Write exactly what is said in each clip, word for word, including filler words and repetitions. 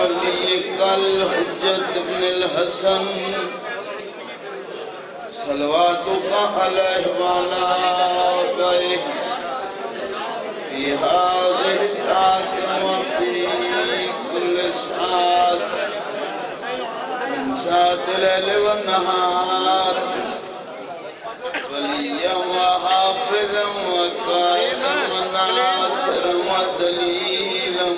وليك الحجة بن الحسن صلواتك عليه وعلى آبائه في هذه الساعة وفي كل ساعة من ساعة الليل والنهار وليا وحافظا وقائدا وناصرا ودليلا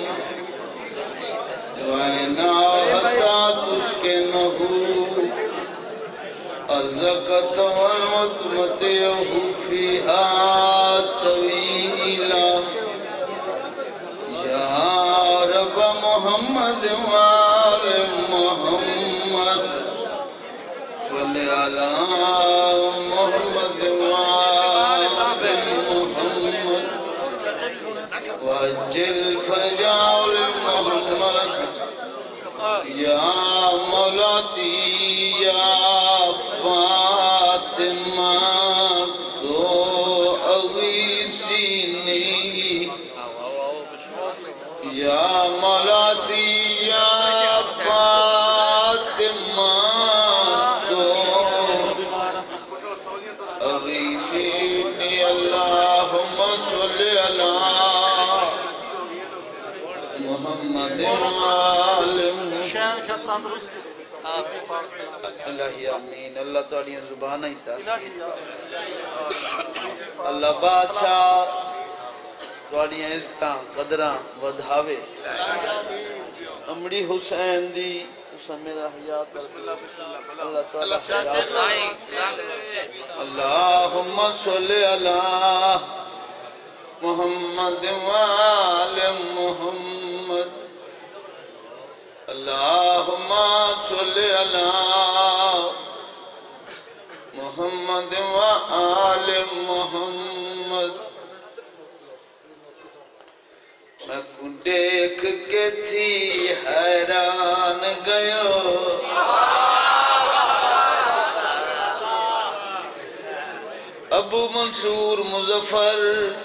وإنا حتى تسكنه أرزقت والمتمتعه فيها طويلا يا رب محمد وآل محمد صل على محمد وآل محمد وعجل فرجه لمحمد يا مولاتي يا فاطمة تو أغيثيني يا مولاتي يا فاطمة تو أغيثيني اللهم صل على محمد وآل محمد اللہ آمین اللہ تعالی زبان ہی تاثیر اللہ بادشاہ تعالی عزتاں قدراں ودھاوے امڑی حسین دی اسم میرا حیات اللہ تعالی اللہم صلی اللہ محمد وآل محمد اللہم صلی اللہ محمد وآل محمد میں کو دیکھ کے تھی حیران گئو ابو منصور مظفر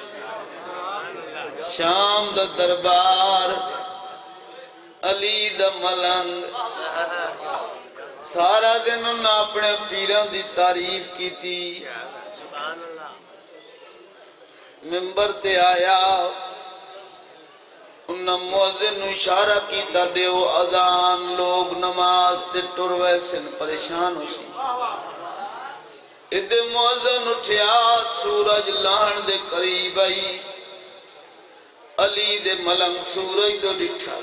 شام دا دربار علی دا ملنگ سارا دن انہاں اپنے پیران دی تعریف کی تھی ممبر تے آیا انہاں موذن اشارہ کی تا دیو اذان لوگ نماز تے ٹروے سن پریشان ہو سی ادھے موذن اٹھیا سورج لان دے قریب آئی علی دے ملنگ سورج دو ڈٹھا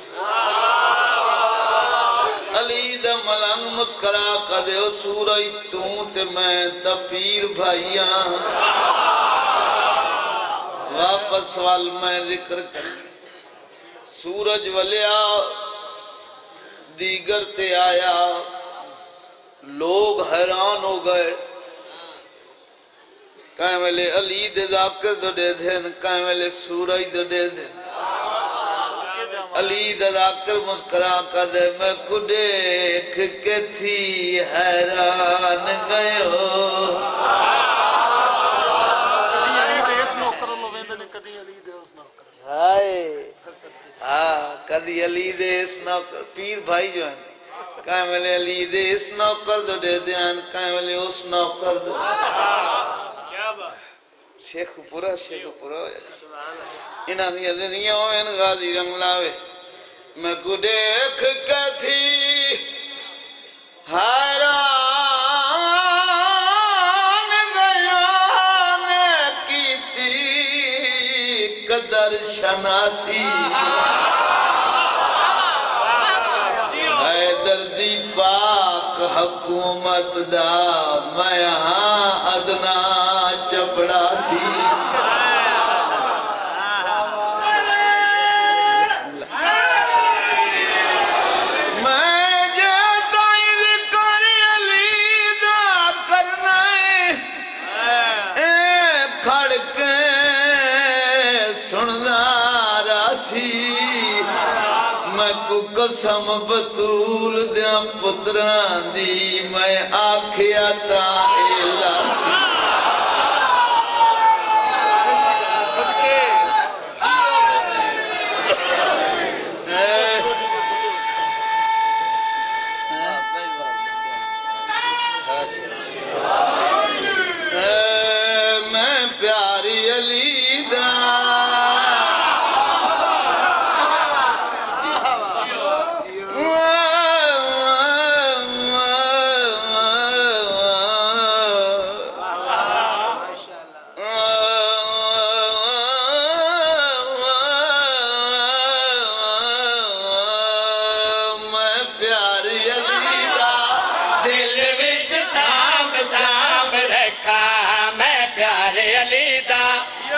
علی دے ملنگ مسکرا کدے او سورج توں تے میں تا پیر بھائیاں واپس سوال میں ذکر کر سورج ولیا دیگر تے آیا لوگ حیران ہو گئے کہیں ویلے علی دے ذاکر دو دے دھن کہیں ویلے سورج دو دے دھن علی دے ذاکر مسکرا کا دے میں کو دیکھ کے تھی حیران گئے ہو ہائے ہاں کدی علی دے اس نوکر پیر بھائی جو ہیں کہیں ویلے علی دے اس نوکر دو دے دھن کہیں ویلے اس نوکر دو شیخ پورا شیخ پورا انہاں دیا زندگیاں ہوئے غازی رنگ لاوے میں کو دیکھ کے تھی حیران گیان کی تھی قدر شناسی حیدر دی پاک حکومت دا میں یہاں ادنا چپڑا سی قسم بطول دیا پتران دی میں آکھیا تا الاسی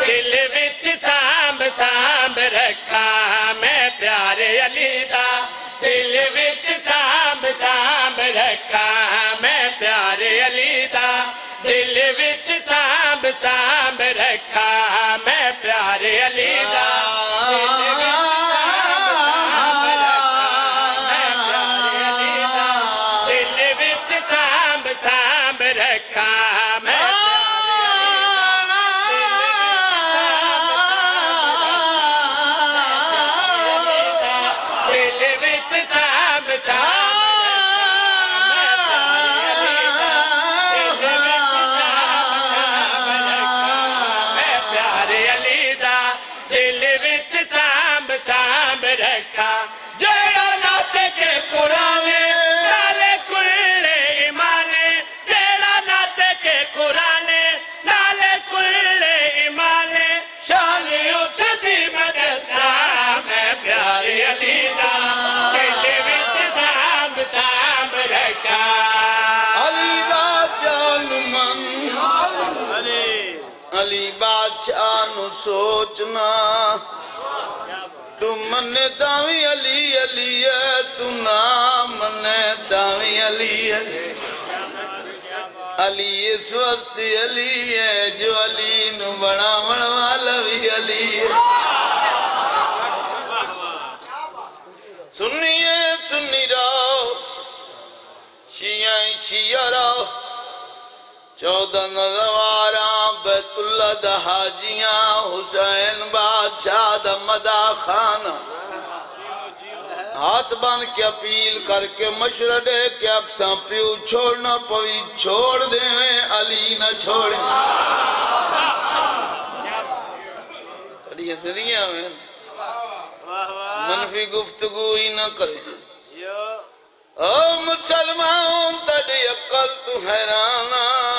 دل وچ سامب سامب رکھا میں پیارے علی دا دل وچ سامب سامب رکھا میں پیارے علی دا دل وچ سامب سامب رکھا میں پیارے علی دا دل وچ سامب سامب رکھا میں سامب رکھا جیڑا ناتے کے قرآنے نالے کل ایمانے جیڑا ناتے کے قرآنے نالے کل ایمانے شان اس دی مدرسہ میں پیارے علی دا دل وچ سامب سامب رکھا علی بادشاہ نو من علی بادشاہ نو سوچنا تو من داوی علی علی ہے تو نام من داوی علی علی علی اس وقت علی ہے جو علی نو بڑا والا بھی علی ہے سنیے سنی رہو شیعہ شیعہ رہو چودہ نظوارہ بیت اللہ دا حاجیاں حسین بادشاہ دا مدہ خانہ ہاتھ بان کے اپیل کر کے مشورہ دے کہ اکساں پیو چھوڑنا پوی چھوڑ دیں علی نہ چھوڑیں یہ دنیا میں منفی گفتگو ہی نہ کریں او مسلمان تڑی عقل تو حیرانا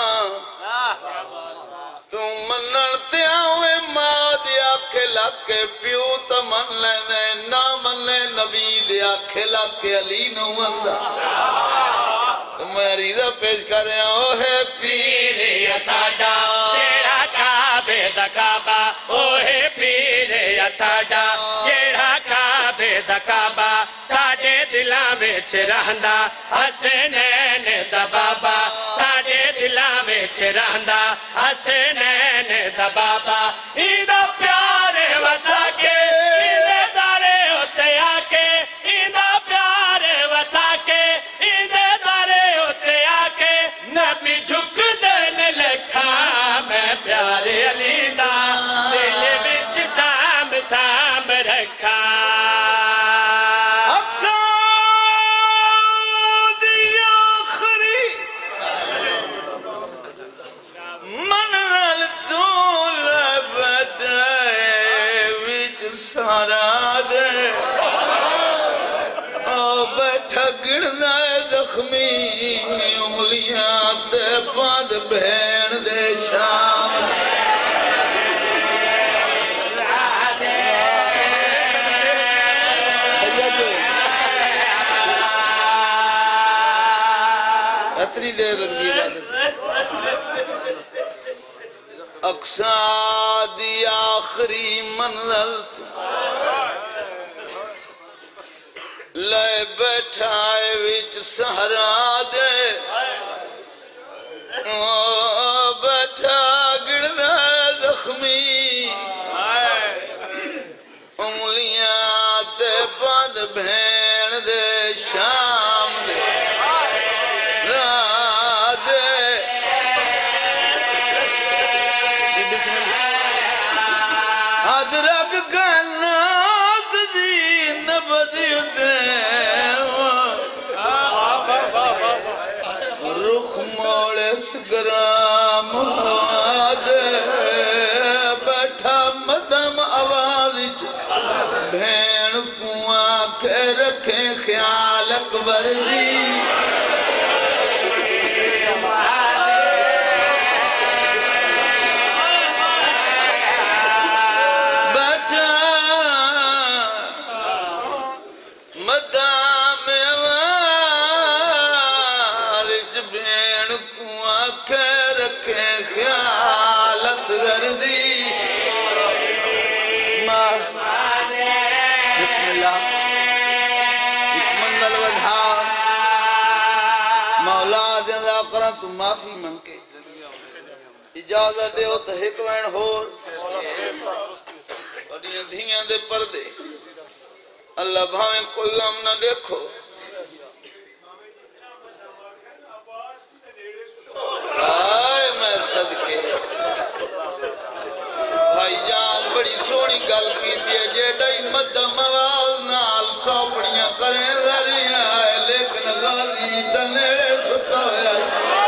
تو مننتے آوے ماں دیا کھلا کے پیو تا من لینے نا من لے نبی دیا کھلا کے علی نو مندہ تو میں ریدہ پیش کر رہا ہوں ہے پیرے اساڈا جیڑا کعبے دا کعبہ اوہے پیرے اساڈا جیڑا کعبے دا کعبہ ساڑے دلاں وچ رہندا حسنین دا بابا ساڑے دلاں وچ رہندا حسنین دا بابا ایدہ پیارے وسا کے ایدہ دارے ہوتے آکے ایدہ پیارے وسا کے ایدہ دارے ہوتے آکے نبی جھک دین لکھا میں پیارے علی دا دل وچ سامب سامب رکھا سارا دے او بیٹھا گردہ زخمی انگلیاں تے باندھ بہن دے شام اتنی دیر لگ دی عبادت اقصا دی آخری منزل لے بیٹھائے وچ سہرا دے بیٹھا گردہ زخمی انگلیاں تے باندھ بھین دے شام دے رات دے ادرک گنات دی نبری دے رخ موڑے سگرام دے بیٹھا مدم آواز بھین کو آنکھیں رکھیں خیال اکبر دی خیال اصغر دی ہاں مولا دیندہ کرن تو معافی منگ کے اجازت دے ہو تو ایک وین ہو بڑیاں دھیاں دے پردے اللہ بھاویں کوئی غم نہ دیکھو آئے میں صدقے بھائی جان بڑی سونی گل کی دیئے جیڑائی مدہ مواز نال سوپڑیاں کریں ذری آئے لیکن غازی تنیڑے ستا ہویا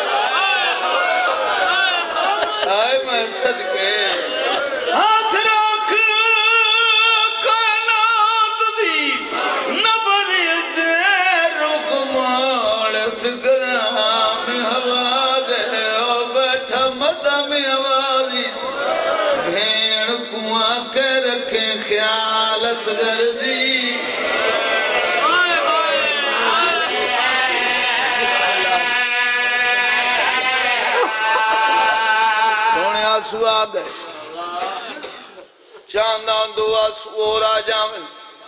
آئے میں صدقے ہاتھ رکھ کائنات دی نبریت رخ مال سگرام ہوا دے او بیٹھا مدہ میں آوازی بھیڑ کنواں کے رکھیں خیال اصغر دی سونے آسو آگئے چاندان دو آسو اور آجامن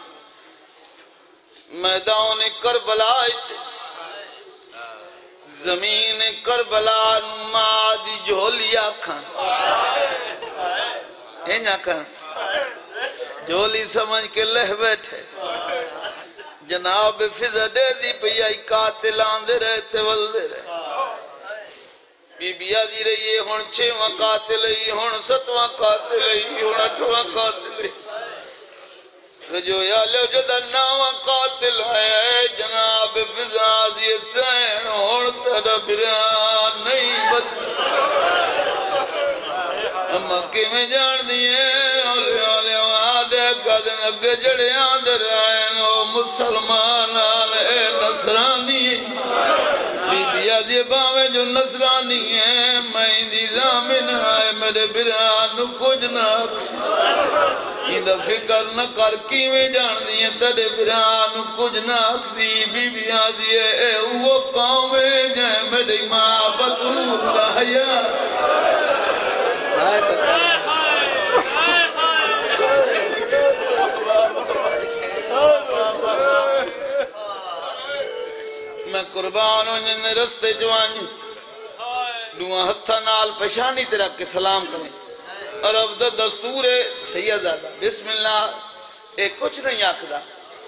میدان کربلا زمین کربلا نمادی جھولی آکھاں این آکھاں جھولی سمجھ کے لہ بیٹھے جناب فضا دے دی پیائی قاتل آندے رہتے ولدے رہے بی بی آدھی رہی ہے ہون چھواں قاتل ہی ہون ستواں قاتل ہی ہون اٹھواں قاتل ہی رجو یا لو جدہ ناواں قاتل ہے جناب فضا آدھی سین ہون تیرا بران نہیں بچ مکہ میں جان دیئے اولی اولی آدھے قدن اگے جڑے آندر آئین او مسلمان آلے نصرانی بی بی آدھی باویں جو نصرانی ہیں میں دی زامن آئے میرے بران کچھ ناکس ایندہ فکر نہ کر کی میں جان دیئے تیرے بران کچھ ناکسی بی بی آدھی اے وہ قومیں جائیں میرے ماں بطور لہیا آئے تک میں قربان ہوں جن رستے جوانی دعا ہتھا نال پشانی تیرا کے سلام کریں اور اب دا دستور سید آدھا بسم اللہ ایک کچھ نہیں آکھدا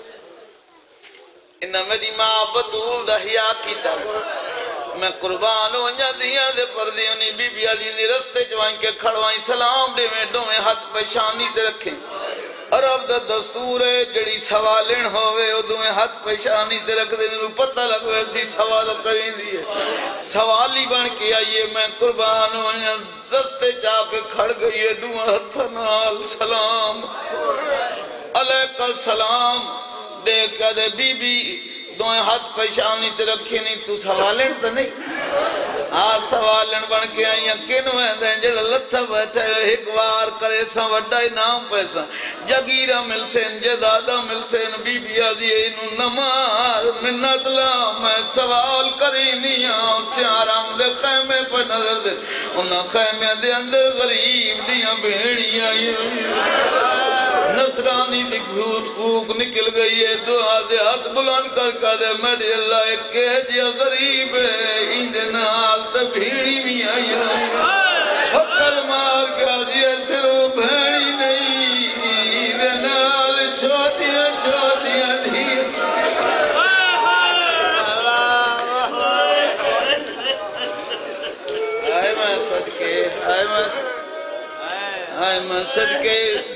انہا میری ماں بطول دا حیاء کی تر میں قربان ہوں انجا دیا دے پردی انہی بی بی آدھی دی رستے جوائیں کے کھڑوائیں سلام دے میں دو میں ہاتھ پشانی تے رکھیں اور اب دا دستور ہے جڑی سوالن ہوئے او دو میں ہاتھ پشانی تے رکھ دے نو پتہ لگوے سی سوال کریں دیئے سوالی بن کے آئیے میں قربان ہوں انجا رستے چاہ کے کھڑ گئیے دو ہاتھ نال سلام علیکہ السلام دیکھا دے بی بی دوئے ہاتھ پشانی تے رکھے نہیں تو سوالن تا نہیں آج سوالن بن کے آئیاں کنویں دیں جڑا لتھا بیٹھا ہے ایک وار کرے سا وڈائی نام پیسا جگیرہ مل سین جدادہ مل سین بی بی آدھی انہوں نمار منت لا میں سوال کری نہیں آؤں چارام دے خیمے پر نظر دے انہاں خیمے دے اندر غریب دیاں بھیڑی آئی نصرانی دی گھوٹ پھوک نکل گئی ہے دعا دے ہاتھ بلند کر کا دے میرے اللہ ایک کہجیا غریب ہے ایندے نال تبھیڑی بھی آئی رہی حقل مار کا دیا سرو بھیڑی نہیں ایندے نال چھوٹیاں چھوٹیاں دھیر آئے میں صدقے آئے میں آئے میں صدقے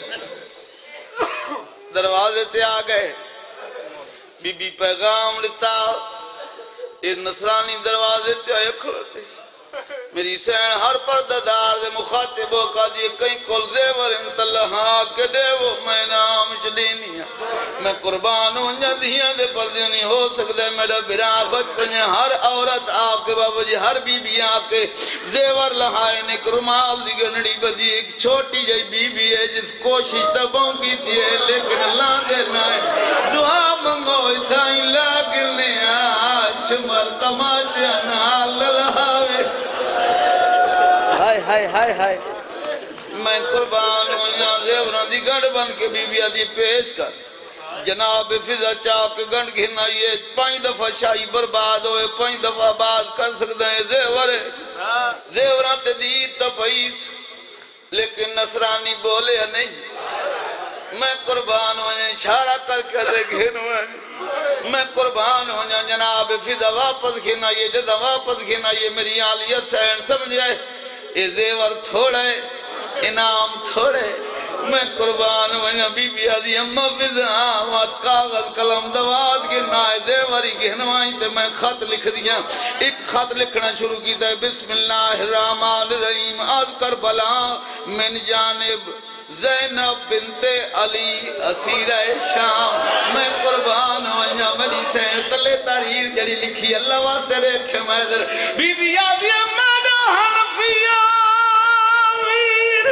دروازے تے آ گئے بی بی پیغام لیتا ایک نصرانی دروازے تے آئے کھڑتے میری سین ہر پرددار دے مخاطب ہو کا دیئے کہیں کل زیور امتلہا کے دے وہ میں نام چڑینی ہے میں قربان ہوں جدیاں دے پردیوں نہیں ہو سکتے میرا برا بچپنے ہر عورت آکے بابا جی ہر بی بی آکے زیور لہائے نے کرمال دی گنڑی بدی ایک چھوٹی جائی بی بی ہے جس کوشش تبوں کی دیئے لیکن اللہ دینا ہے دعا منگو اتھائیں لاگلنے آج مرتمہ چنال لہاوے ہائے ہائے ہائے ہائے میں قربان ہوں زیوران دی گھڑ بن کے بی بی آدھی پیش کر جناب فضا چاک گنڈ گھنا یہ پانچ دفعہ شاہی برباد ہوئے پانچ دفعہ آباد کر سکتے ہیں زیور زیورات دید تپیس لیکن نصرانی بولے نہیں میں قربان ہو جائیں اشارہ کر کے دے گھن ہوئے میں قربان ہو جائیں جناب فضا واپس گھنا یہ جدہ واپس گھنا یہ میری آلیت سین سمجھے یہ زیور تھوڑے انعام تھوڑے میں قربان ہو جائیں بی بی آدھی اممہ فضا آمد کاغذ قلم دواد گرنا ہے زیوری گھنوائیں تے میں خط لکھ دیا ایک خط لکھنا شروع کی تے بسم اللہ الرحمن الرحیم آج کربلا من جانب زینب بنت علی اسیر شام میں قربان ہو جا میری سین تلے تحریر جڑی لکھی اللہ واسطے ریکھے میدر بی بی آدھی امد حنفیہ ویر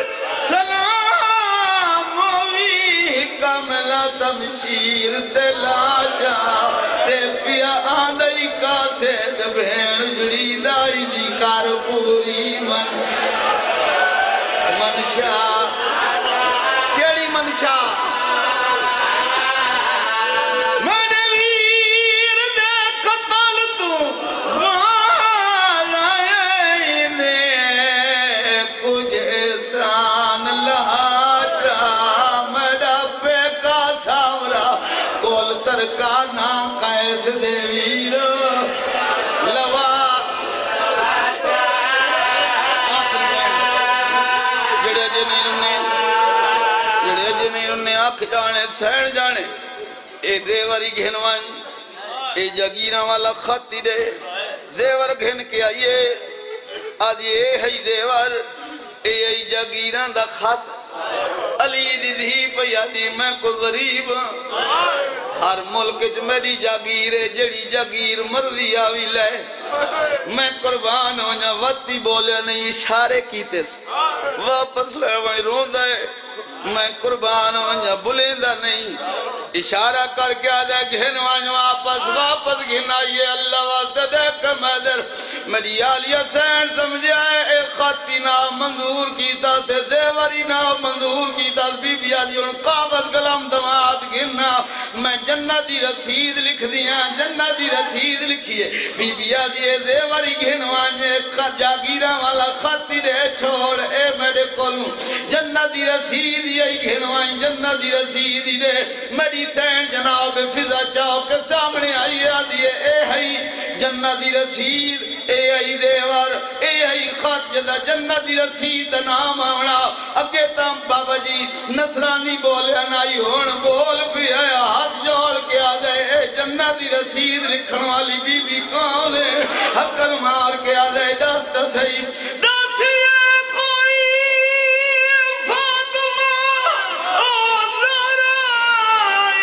سلام وی کاملہ تمشیر تلا جا تے پیا آدھائی کا سید بھین جڑی داری دی کار پوری من منشا منشا میں ویر دے قتل تو والائے نے کچھ احسان لہا جا میرا پہ کا ساورا کول ترکانا قیس دے ویر لوا آخری بینڈ جڑے جے نہیں رنے جڑے جے نہیں رنے آکھ جانے سین جانے اے زیوری گھنوان اے جگیرہ والا خط دے زیور گھن کے آئیے آدھی اے ہے زیور اے ای جگیرہ دا خط علی دی دھی پہ آدھی میں کو غریب ہر ملک جو میری جاگیرے جڑی جاگیر مرضی آوی لے میں قربان ہو جا وقتی بولے نہیں اشارے کیتے سے واپس لے وہی رون دے میں قربان ہو جا بلیندہ نہیں اشارہ کر کے آدھے گھنوان واپس واپس گھنا یہ اللہ واسطے دیکھ میدر میری آلیہ سین سمجھے اے خطی نا منظور کیتا سے زیوری نا منظور کیتا سے بی بی آدھی ان کاغذ قلم دمات گھنا میں جنتی رسید لکھ دیا جنتی رسید لکھیے بی بی آدھی اے زیوری گھنوان جاگیرہ والا خطی دے چھوڑ اے میرے کولوں جنتی رسید یہی گھنوان جنتی رسید دے میری سین جناب فضا چوک سامنے آئی آدھی اے ہی جنتی رسید اے ہی دیور اے ہی خط جدہ جنتی رسید نام آمنا اگے تام بابا جی نصرانی بولے نائی ہون بول بھی ہے ہاتھ جوڑ کے آدھے اے جنتی رسید لکھن والی بی بی کون ہے حقل مار کے آدھے دست صحیح دست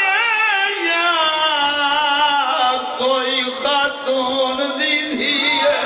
کوئی خاتون دی دھی ہے